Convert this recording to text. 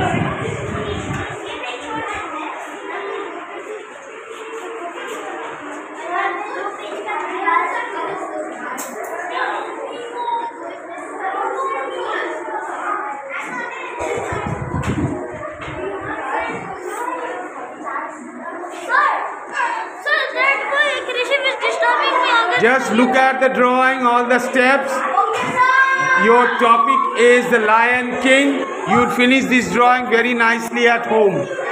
Just look at the drawing, all the steps. Your topic is the Lion King. You'll finish this drawing very nicely at home.